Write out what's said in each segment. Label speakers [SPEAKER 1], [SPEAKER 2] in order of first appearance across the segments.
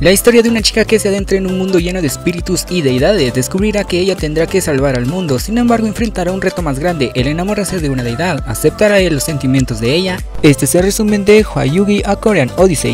[SPEAKER 1] La historia de una chica que se adentra en un mundo lleno de espíritus y deidades, descubrirá que ella tendrá que salvar al mundo, sin embargo enfrentará un reto más grande, el enamorarse de una deidad. ¿Aceptará él los sentimientos de ella? Este es el resumen de Hwayugi A Korean Odyssey.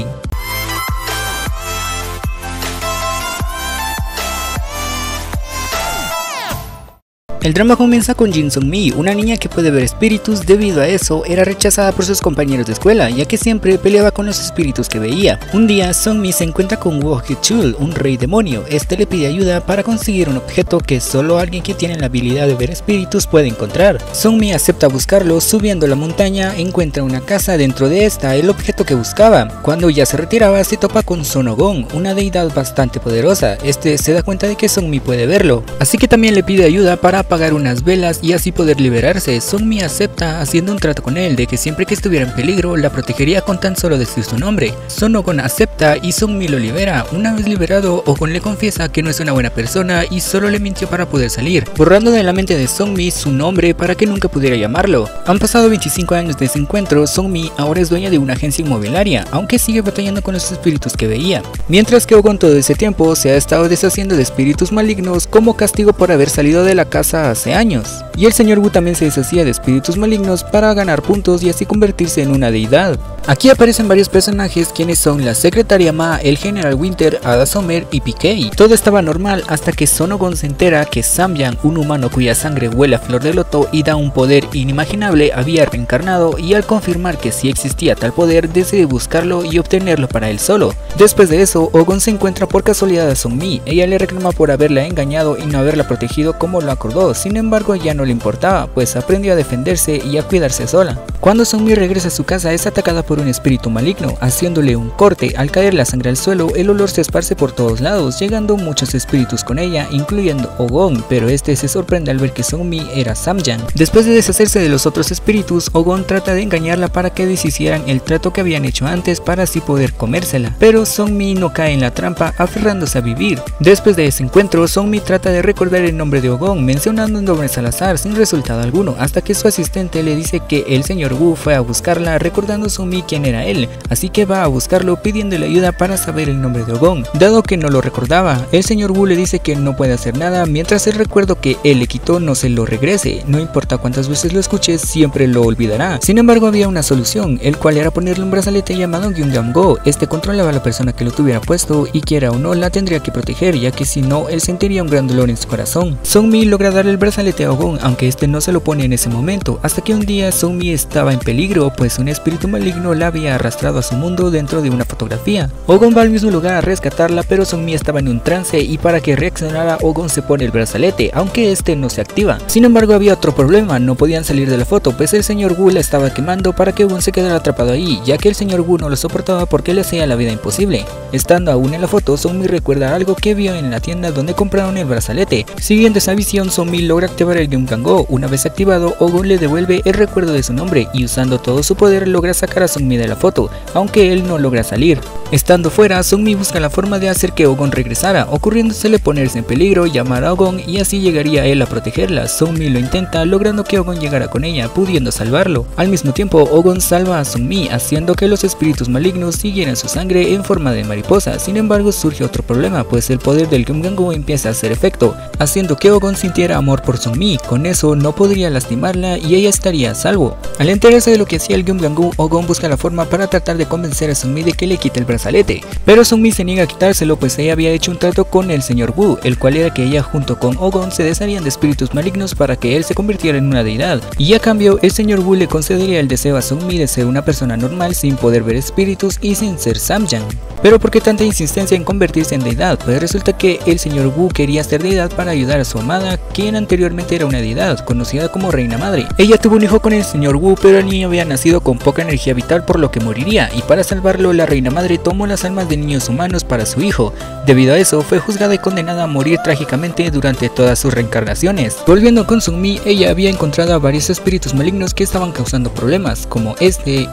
[SPEAKER 1] El drama comienza con Jin Sung-mi, una niña que puede ver espíritus. Debido a eso, era rechazada por sus compañeros de escuela, ya que siempre peleaba con los espíritus que veía. Un día, Sung-mi se encuentra con Woo Hye-chul, un rey demonio. Este le pide ayuda para conseguir un objeto que solo alguien que tiene la habilidad de ver espíritus puede encontrar. Sung-mi acepta buscarlo. Subiendo la montaña, encuentra una casa. Dentro de esta, el objeto que buscaba. Cuando ya se retiraba, se topa con Son Oh-gon, una deidad bastante poderosa. Este se da cuenta de que Sung-mi puede verlo, así que también le pide ayuda para apagar unas velas y así poder liberarse. Sung-mi acepta, haciendo un trato con él de que siempre que estuviera en peligro la protegería con tan solo decir su nombre. Son Oh-gon acepta y Sung-mi lo libera. Una vez liberado, Oh-gon le confiesa que no es una buena persona y solo le mintió para poder salir, borrando de la mente de Sung-mi su nombre para que nunca pudiera llamarlo. Han pasado 25 años de ese encuentro. Sung-mi ahora es dueña de una agencia inmobiliaria, aunque sigue batallando con los espíritus que veía, mientras que Oh-gon todo ese tiempo se ha estado deshaciendo de espíritus malignos como castigo por haber salido de la casa hace años. Y el señor Wu también se deshacía de espíritus malignos para ganar puntos y así convertirse en una deidad. Aquí aparecen varios personajes quienes son la secretaria Ma, el general Winter, Ada Summer y PK. Todo estaba normal hasta que Son Oh-gon se entera que Samyang, un humano cuya sangre huele a flor de loto y da un poder inimaginable, había reencarnado, y al confirmar que sí existía tal poder, decide buscarlo y obtenerlo para él solo. Después de eso, Oh-gon se encuentra por casualidad a Sung-mi. Ella le reclama por haberla engañado y no haberla protegido como lo acordó. Sin embargo, ya no le importaba, pues aprendió a defenderse y a cuidarse sola. Cuando Sung-mi regresa a su casa, es atacada por un espíritu maligno, haciéndole un corte. Al caer la sangre al suelo, el olor se esparce por todos lados, llegando muchos espíritus con ella, incluyendo Oh-gon, pero este se sorprende al ver que Sung-mi era Samyang. Después de deshacerse de los otros espíritus, Oh-gon trata de engañarla para que deshicieran el trato que habían hecho antes para así poder comérsela, pero Sung-mi no cae en la trampa, aferrándose a vivir. Después de ese encuentro, Sung-mi trata de recordar el nombre de Oh-gon, mencionando nombres al azar sin resultado alguno, hasta que su asistente le dice que el señor Wu fue a buscarla, recordando Sung-mi quién era él, así que va a buscarlo pidiéndole ayuda para saber el nombre de Oh-gon, dado que no lo recordaba. El señor Wu le dice que no puede hacer nada mientras el recuerdo que él le quitó no se lo regrese, no importa cuántas veces lo escuches, siempre lo olvidará. Sin embargo, había una solución, el cual era ponerle un brazalete llamado Gyungamgo. Este controlaba a la persona que lo tuviera puesto y quiera o no la tendría que proteger, ya que si no, él sentiría un gran dolor en su corazón. Sung-mi logra darle el brazalete a Oh-gon, aunque este no se lo pone en ese momento, hasta que un día Sung-mi estaba en peligro, pues un espíritu maligno la había arrastrado a su mundo dentro de una fotografía. Oh-gon va al mismo lugar a rescatarla, pero Sung-mi estaba en un trance y para que reaccionara, Oh-gon se pone el brazalete, aunque este no se activa. Sin embargo, había otro problema, no podían salir de la foto, pues el señor Wu la estaba quemando para que Oh-gon se quedara atrapado ahí, ya que el señor Wu no lo soportaba porque le hacía la vida imposible. Estando aún en la foto, Sung-mi recuerda algo que vio en la tienda donde compraron el brazalete. Siguiendo esa visión, Sung-mi logra activar el Gyungamgo. Una vez activado, Oh-gon le devuelve el recuerdo de su nombre y usando todo su poder logra sacar a Sung-mi de la foto, aunque él no logra salir. Estando fuera, Sung-mi busca la forma de hacer que Oh-gon regresara, ocurriéndosele ponerse en peligro, llamar a Oh-gon y así llegaría él a protegerla. Sung-mi lo intenta, logrando que Oh-gon llegara con ella, pudiendo salvarlo. Al mismo tiempo, Oh-gon salva a Sung-mi, haciendo que los espíritus malignos siguieran su sangre en forma de mariposa. Sin embargo, surge otro problema, pues el poder del Gyungamgo empieza a hacer efecto, haciendo que Oh-gon sintiera amor por Sung-mi. Con eso no podría lastimarla y ella estaría a salvo. Al enterarse de lo que hacía el Gyungamgo, Oh-gon busca la forma para tratar de convencer a Sung-mi de que le quite el brazalete, pero Sung-mi se niega a quitárselo, pues ella había hecho un trato con el señor Wu, el cual era que ella junto con Oh-gon se desharían de espíritus malignos para que él se convirtiera en una deidad, y a cambio el señor Wu le concedería el deseo a Sung-mi de ser una persona normal sin poder ver espíritus y sin ser Samyang. Pero ¿por qué tanta insistencia en convertirse en deidad? Pues resulta que el señor Wu quería ser deidad para ayudar a su amada, quien anteriormente era una deidad, conocida como Reina Madre. Ella tuvo un hijo con el señor Wu, pero el niño había nacido con poca energía vital, por lo que moriría, y para salvarlo la Reina Madre tomó las almas de niños humanos para su hijo. Debido a eso, fue juzgada y condenada a morir trágicamente durante todas sus reencarnaciones. Volviendo con Sung-mi, ella había encontrado a varios espíritus malignos que estaban causando problemas, como este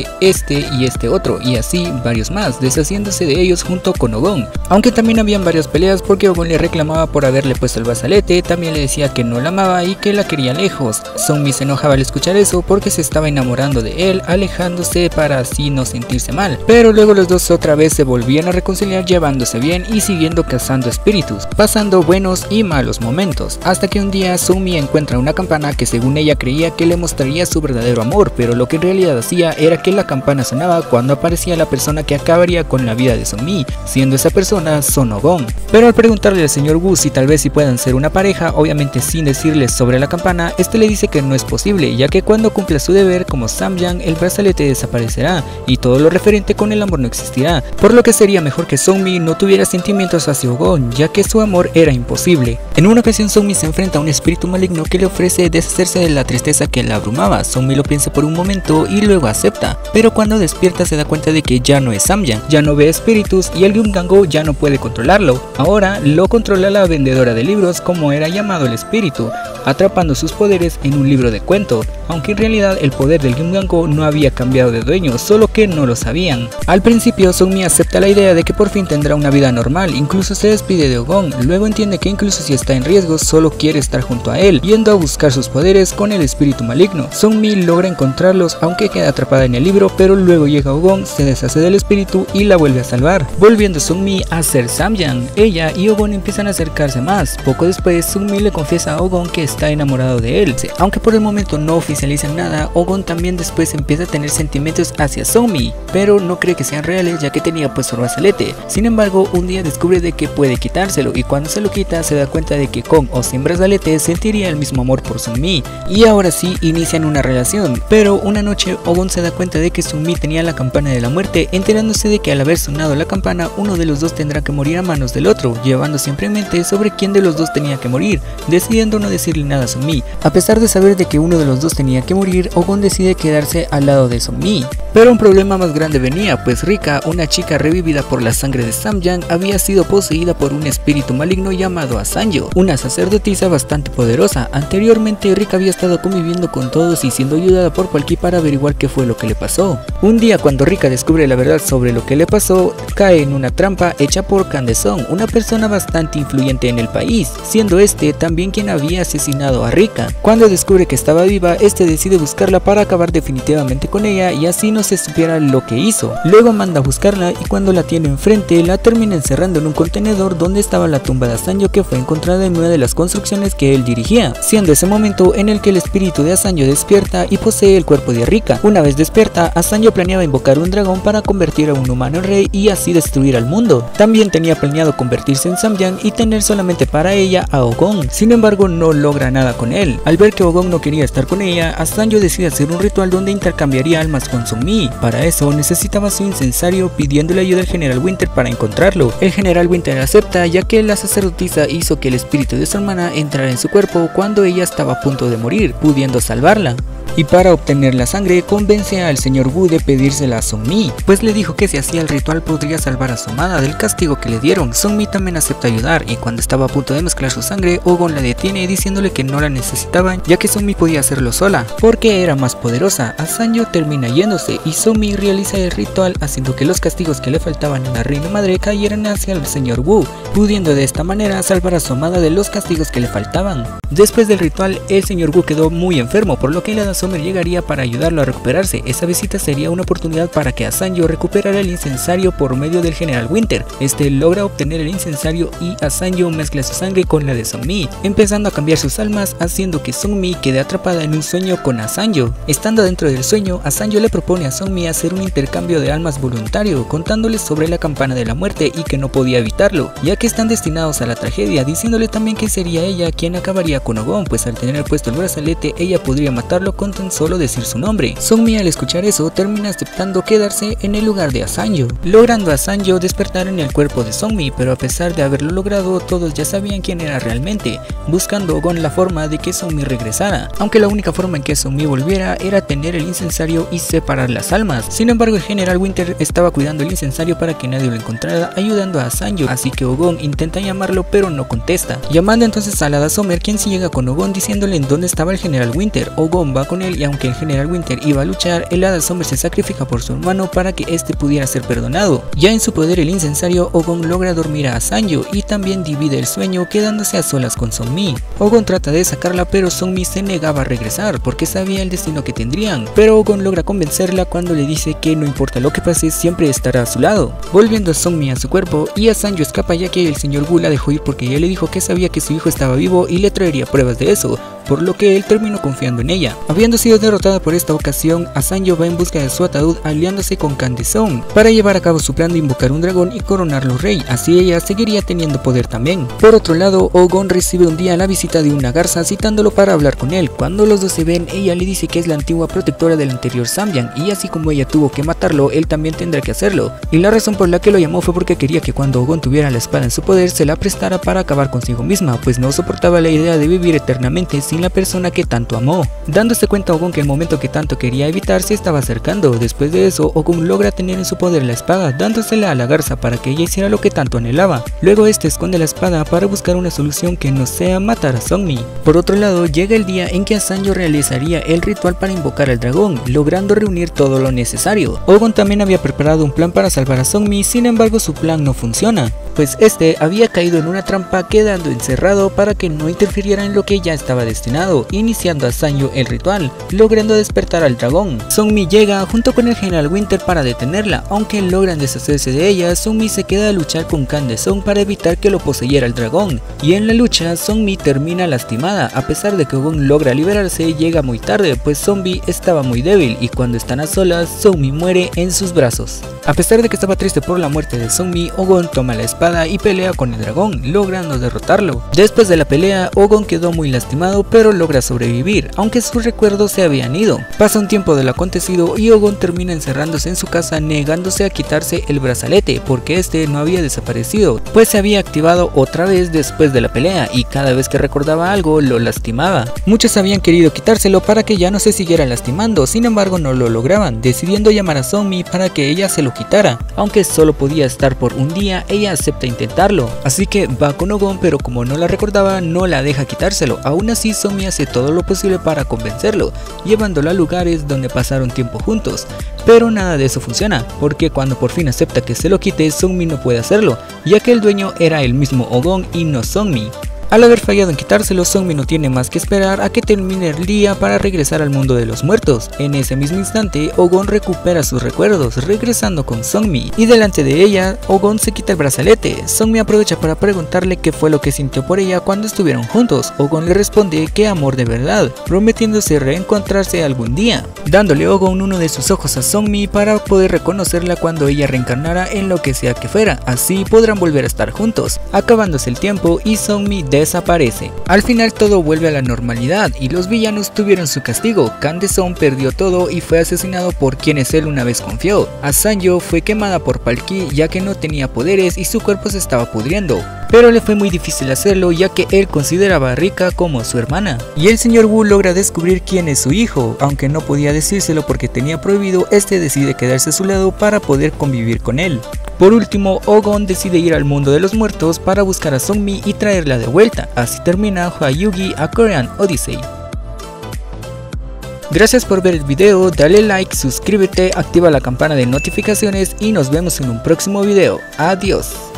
[SPEAKER 1] y este otro, y así varios más, deshaciéndose de ellos junto con Oh-gon. Aunque también habían varias peleas porque Oh-gon le reclamaba por haberle puesto el brazalete, también le decía que no la amaba y que la quería lejos. Sung-mi se enojaba al escuchar eso porque se estaba enamorando de él, alejándose para así no sentirse mal, pero luego los dos ellos otra vez se volvían a reconciliar llevándose bien y siguiendo cazando espíritus, pasando buenos y malos momentos, hasta que un día Seung-mi encuentra una campana que según ella creía que le mostraría su verdadero amor, pero lo que en realidad hacía era que la campana sonaba cuando aparecía la persona que acabaría con la vida de Seung-mi, siendo esa persona Son Oh-gon. Pero al preguntarle al señor Woo si tal vez si puedan ser una pareja, obviamente sin decirle sobre la campana, este le dice que no es posible, ya que cuando cumpla su deber como Samyang, el brazalete desaparecerá y todo lo referente con el amor no existirá, por lo que sería mejor que Seung-mi no tuviera sentimientos hacia Oh-gon, ya que su amor era imposible. En una ocasión Seung-mi se enfrenta a un espíritu maligno que le ofrece deshacerse de la tristeza que la abrumaba. Seung-mi lo piensa por un momento y luego acepta, pero cuando despierta se da cuenta de que ya no es Samyang, ya no ve espíritus y el Gyungango ya no puede controlarlo. Ahora lo controla la vendedora de libros, como era llamado el espíritu, atrapando sus poderes en un libro de cuento, aunque en realidad el poder del Gyungango no había cambiado de dueño, solo que no lo sabían. Al principio Seung-mi acepta la idea de que por fin tendrá una vida normal, incluso se despide de Oh-gon, luego entiende que incluso si está en riesgo solo quiere estar junto a él, yendo a buscar sus poderes con el espíritu maligno. Seung-mi logra encontrarlos aunque queda atrapada en el libro, pero luego llega Oh-gon, se deshace del espíritu y la vuelve a salvar, volviendo Seung-mi a ser Samyang. Ella y Oh-gon empiezan a acercarse más. Poco después Seung-mi le confiesa a Oh-gon que está enamorado de él, aunque por el momento no oficializan nada. Oh-gon también después empieza a tener sentimientos hacia Seung-mi, pero no cree que sean reales ya que tenía puesto el brazalete. Sin embargo, un día descubre de que puede quitárselo y cuando se lo quita se da cuenta de que con o sin brazalete sentiría el mismo amor por Seung-mi y ahora sí inician una relación. Pero una noche Oh-gon se da cuenta de que Seung-mi tenía la campana de la muerte, enterándose de que al haber sonado la campana uno de los dos tendrá que morir a manos del otro, llevando siempre en mente sobre quién de los dos tenía que morir, decidiendo no decirle nada a Seung-mi. A pesar de saber de que uno de los dos tenía que morir, Oh-gon decide quedarse al lado de Seung-mi. Pero un problema más grande venía, pues Rika, una chica revivida por la sangre de Samyang, había sido poseída por un espíritu maligno llamado Asanjo, una sacerdotisa bastante poderosa. Anteriormente Rika había estado conviviendo con todos y siendo ayudada por cualquiera para averiguar qué fue lo que le pasó. Un día cuando Rika descubre la verdad sobre lo que le pasó, cae en una trampa hecha por Kang De-sung, una persona bastante influyente en el país, siendo este también quien había asesinado a Rika. Cuando descubre que estaba viva, este decide buscarla para acabar definitivamente con ella y así no se supiera lo que hizo. Luego manda a buscarla y cuando la tiene enfrente la termina encerrando en un contenedor donde estaba la tumba de Asanjo, que fue encontrada en una de las construcciones que él dirigía, siendo ese momento en el que el espíritu de Asanjo despierta y posee el cuerpo de Rika. Una vez despierta, Asanjo planeaba invocar un dragón para convertir a un humano en rey y así destruir al mundo. También tenía planeado convertirse en Samyang y tener solamente para ella a Oh-gon. Sin embargo, no logra nada con él. Al ver que Oh-gon no quería estar con ella, Asanjo decide hacer un ritual donde intercambiaría almas con Seung-mi. Para eso necesitaba su incensario, pidiéndole ayuda al general Winter para encontrarlo. El general Winter acepta, ya que la sacerdotisa hizo que el espíritu de su hermana entrara en su cuerpo cuando ella estaba a punto de morir, pudiendo salvarla. Y para obtener la sangre convence al señor Woo de pedírsela a Seung-mi, pues le dijo que si hacía el ritual podría salvar a su amada del castigo que le dieron. Seung-mi también acepta ayudar y cuando estaba a punto de mezclar su sangre, Oh-gon la detiene diciéndole que no la necesitaban, ya que Seung-mi podía hacerlo sola porque era más poderosa. Asanjo termina yéndose y Seung-mi realiza el ritual haciendo que los castigos que le faltaban a la reina madre cayeran hacia el señor Woo, pudiendo de esta manera salvar a su amada de los castigos que le faltaban. Después del ritual, el señor Woo quedó muy enfermo, por lo que la Summer llegaría para ayudarlo a recuperarse. Esa visita sería una oportunidad para que Asanjo recuperara el incensario por medio del general Winter. Este logra obtener el incensario y Asanjo mezcla su sangre con la de Seung-mi, empezando a cambiar sus almas, haciendo que Seung-mi quede atrapada en un sueño con Asanjo. Estando dentro del sueño, Asanjo le propone a Seung-mi hacer un intercambio de almas voluntario, contándoles sobre la campana de la muerte y que no podía evitarlo, ya que están destinados a la tragedia, diciéndole también que sería ella quien acabaría con Oh-gon, pues al tener puesto el brazalete ella podría matarlo con tan solo decir su nombre. Seung-mi al escuchar eso termina aceptando quedarse en el lugar de Asanjo, logrando a Asanjo despertar en el cuerpo de Seung-mi, pero a pesar de haberlo logrado todos ya sabían quién era realmente, buscando con la forma de que Seung-mi regresara, aunque la única forma en que Seung-mi volviera era tener el incensario y separar las almas. Sin embargo, el general Winter estaba cuidando el incensario para que nadie lo encontrara, ayudando a Asanjo, así que Oh-gon Ogon intenta llamarlo pero no contesta, llamando entonces al Hada Summer, quien sí llega con Ogon diciéndole en dónde estaba el General Winter. Ogon va con él y aunque el General Winter iba a luchar, el Hada Summer se sacrifica por su hermano para que este pudiera ser perdonado. Ya en su poder el incensario, Ogon logra dormir a Sanyo y también divide el sueño quedándose a solas con Seong-mi. Ogon trata de sacarla pero Seong-mi se negaba a regresar porque sabía el destino que tendrían, pero Ogon logra convencerla cuando le dice que no importa lo que pase siempre estará a su lado, volviendo a Seong-mi a su cuerpo, y a Sanyo escapa ya que el señor Wu la dejó ir porque ella le dijo que sabía que su hijo estaba vivo y le traería pruebas de eso, por lo que él terminó confiando en ella. Habiendo sido derrotada por esta ocasión, Sanyo va en busca de su ataúd aliándose con Kangdesong para llevar a cabo su plan de invocar un dragón y coronarlo rey, así ella seguiría teniendo poder también. Por otro lado, Ogon recibe un día la visita de una garza citándolo para hablar con él. Cuando los dos se ven, ella le dice que es la antigua protectora del anterior Zambian y así como ella tuvo que matarlo, él también tendrá que hacerlo, y la razón por la que lo llamó fue porque quería que cuando Ogon tuviera la espada en su poder se la prestara para acabar consigo misma, pues no soportaba la idea de vivir eternamente sin la persona que tanto amó. Dándose cuenta Ogon que el momento que tanto quería evitar se estaba acercando. Después de eso, Ogon logra tener en su poder la espada, dándosela a la garza para que ella hiciera lo que tanto anhelaba. Luego este esconde la espada para buscar una solución que no sea matar a Seong-mi. Por otro lado, llega el día en que Sanyo realizaría el ritual para invocar al dragón, logrando reunir todo lo necesario. Ogon también había preparado un plan para salvar a Seong-mi, sin embargo su plan no funciona, pues este había caído en una trampa quedando encerrado para que no interfiriera en lo que ya estaba destinado, iniciando a Sanyo el ritual, logrando despertar al dragón. Seong-mi llega junto con el General Winter para detenerla, aunque logran deshacerse de ella. Seong-mi se queda a luchar con Kangdesong para evitar que lo poseyera el dragón, y en la lucha Seong-mi termina lastimada. A pesar de que Ogon logra liberarse, llega muy tarde, pues Seong-mi estaba muy débil y cuando están a solas, Seong-mi muere en sus brazos. A pesar de que estaba triste por la muerte de Seong-mi, Ogon toma la espada y pelea con el dragón, logrando derrotarlo. Después de la pelea, Ogon quedó muy lastimado pero logra sobrevivir, aunque sus recuerdos se habían ido. Pasa un tiempo de lo acontecido y Ogon termina encerrándose en su casa negándose a quitarse el brazalete porque este no había desaparecido, pues se había activado otra vez después de la pelea y cada vez que recordaba algo lo lastimaba. Muchos habían querido quitárselo para que ya no se siguiera lastimando, sin embargo no lo lograban, decidiendo llamar a Seong-mi para que ella se lo quitara. Aunque solo podía estar por un día, ella acepta intentarlo, así que va con Ogon, pero como no la recordaba no la deja quitárselo. Aún así Seong-mi hace todo lo posible para convencerlo, llevándolo a lugares donde pasaron tiempo juntos, pero nada de eso funciona, porque cuando por fin acepta que se lo quite, Seong-mi no puede hacerlo, ya que el dueño era el mismo Ogon y no Seong-mi. Al haber fallado en quitárselo, Seong-mi no tiene más que esperar a que termine el día para regresar al mundo de los muertos. En ese mismo instante, Ogon recupera sus recuerdos, regresando con Seong-mi, y delante de ella, Ogon se quita el brazalete. Seong-mi aprovecha para preguntarle qué fue lo que sintió por ella cuando estuvieron juntos. Ogon le responde que amor de verdad, prometiéndose reencontrarse algún día, dándole Ogon uno de sus ojos a Seong-mi para poder reconocerla cuando ella reencarnara en lo que sea que fuera. Así podrán volver a estar juntos. Acabándose el tiempo y Seong-mi desaparece. Al final todo vuelve a la normalidad y los villanos tuvieron su castigo. Kangdesong perdió todo y fue asesinado por quienes él una vez confió. A Sanyo fue quemada por Palki ya que no tenía poderes y su cuerpo se estaba pudriendo, pero le fue muy difícil hacerlo ya que él consideraba a Rika como su hermana. Y el señor Wu logra descubrir quién es su hijo, aunque no podía decírselo porque tenía prohibido, este decide quedarse a su lado para poder convivir con él. Por último, Ogon decide ir al mundo de los muertos para buscar a Seong-mi y traerla de vuelta. Así termina Hwayugi A Korean Odyssey. Gracias por ver el video, dale like, suscríbete, activa la campana de notificaciones y nos vemos en un próximo video. Adiós.